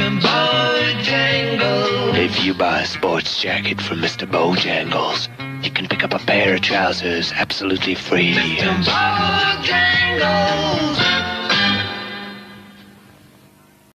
If you buy a sports jacket from Mr. Bojangles, you can pick up a pair of trousers absolutely free. Mr. Bojangles.